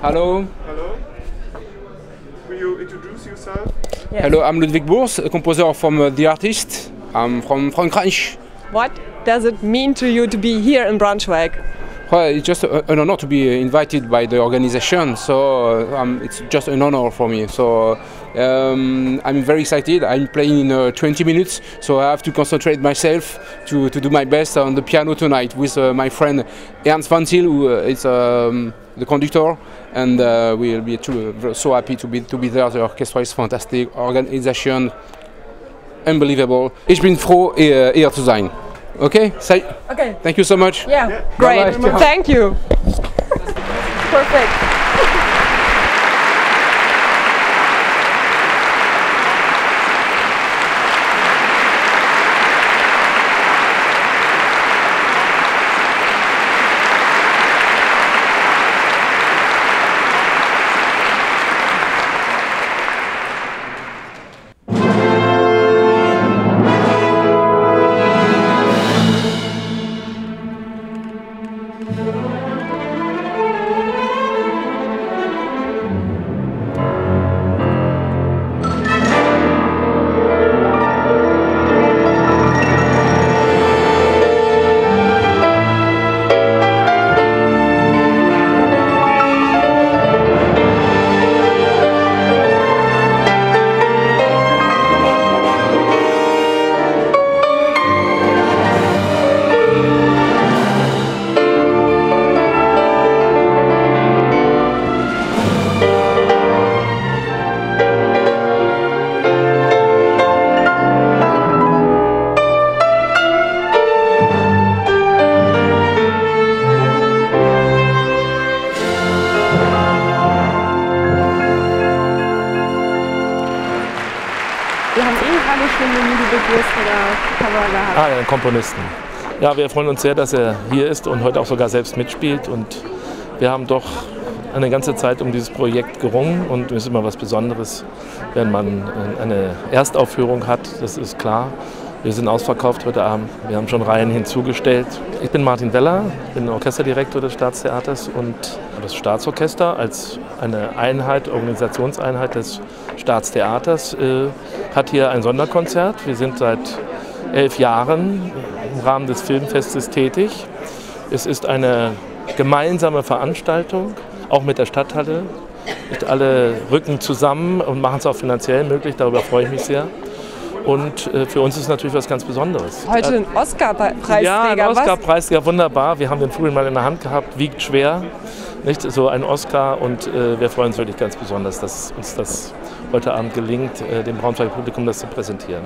Hello. Hello. Will you introduce yourself? Yes. Hello, I'm Ludwig Boers, a composer from The Artist. I'm from Frankreich. What does it mean to you to be here in Braunschweig? Well, it's just an honor to be invited by the organization, so it's just an honor for me. So I'm very excited. I'm playing in 20 minutes, so I have to concentrate myself to do my best on the piano tonight with my friend Ernst Van Zyl, who is the conductor, and we'll be so happy to be there. The orchestra is fantastic, organization unbelievable. Ich bin froh, hier zu sein. Okay? Okay. Thank you so much. Yeah, great. Bye-bye. Thank you. Perfect. Wir haben gerade schon den Ludwig Boers vor der Kamera gehabt. Ah, den Komponisten. Ja, wir freuen uns sehr, dass er hier ist und heute auch sogar selbst mitspielt. Und wir haben doch eine ganze Zeit um dieses Projekt gerungen und es ist immer was Besonderes, wenn man eine Erstaufführung hat, das ist klar. Wir sind ausverkauft heute Abend, wir haben schon Reihen hinzugestellt. Ich bin Martin Weller, bin Orchesterdirektor des Staatstheaters und das Staatsorchester als eine Einheit, Organisationseinheit des Staatstheaters hat hier ein Sonderkonzert. Wir sind seit 11 Jahren im Rahmen des Filmfestes tätig. Es ist eine gemeinsame Veranstaltung, auch mit der Stadthalle. Alle rücken zusammen und machen es auch finanziell möglich, darüber freue ich mich sehr. Und für uns ist es natürlich was ganz Besonderes. Heute ein Oscar-Preisträger. Ja, ein Oscar-Preisträger, wunderbar. Wir haben den früher mal in der Hand gehabt, wiegt schwer. Nicht? So ein Oscar und wir freuen uns wirklich ganz besonders, dass uns das heute Abend gelingt, dem Braunschweiger Publikum das zu präsentieren.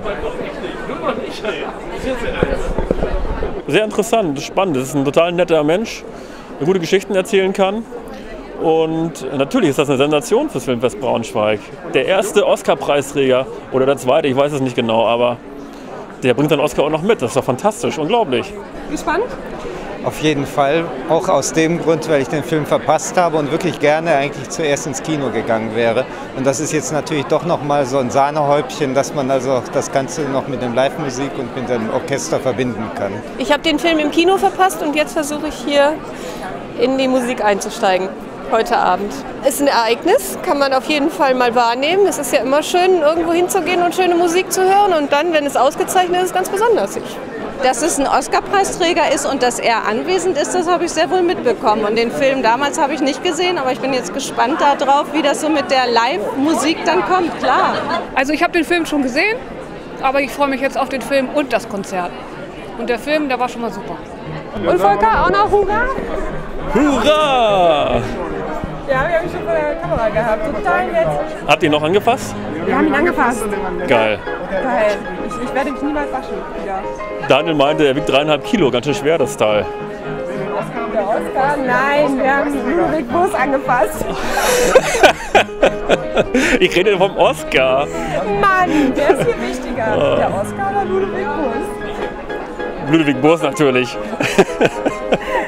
Sehr interessant, spannend. Das ist ein total netter Mensch, der gute Geschichten erzählen kann. Und natürlich ist das eine Sensation fürs Filmfest Braunschweig. Der erste Oscar-Preisträger oder der zweite, ich weiß es nicht genau, aber der bringt den Oscar auch noch mit. Das ist doch fantastisch, unglaublich. Gespannt? Auf jeden Fall, auch aus dem Grund, weil ich den Film verpasst habe und wirklich gerne eigentlich zuerst ins Kino gegangen wäre. Und das ist jetzt natürlich doch noch mal so ein Sahnehäubchen, dass man also auch das Ganze noch mit dem Live-Musik und mit dem Orchester verbinden kann. Ich habe den Film im Kino verpasst und jetzt versuche ich hier in die Musik einzusteigen. Heute Abend. Ist ein Ereignis, kann man auf jeden Fall mal wahrnehmen. Es ist ja immer schön, irgendwo hinzugehen und schöne Musik zu hören. Und dann, wenn es ausgezeichnet ist, ganz besonders. Dass es ein Oscar-Preisträger ist und dass er anwesend ist, das habe ich sehr wohl mitbekommen. Und den Film damals habe ich nicht gesehen, aber ich bin jetzt gespannt darauf, wie das so mit der Live-Musik dann kommt, klar. Also ich habe den Film schon gesehen, aber ich freue mich jetzt auf den Film und das Konzert. Und der Film, der war schon mal super. Und Volker, auch noch Hurra? Hurra! Ja, wir haben ihn schon vor der Kamera gehabt. Total nett. Habt ihr ihn noch angefasst? Wir haben ihn angefasst. Geil. Geil. Ich werde mich niemals waschen wieder. Daniel meinte, er wiegt 3,5 Kilo, ganz schön schwer das Teil. Der Oscar? Nein, wir haben Ludwig Boers angefasst. Ich rede vom Oscar. Mann, der ist viel wichtiger. Der Oscar oder Ludwig Boers? Ludwig Boers natürlich.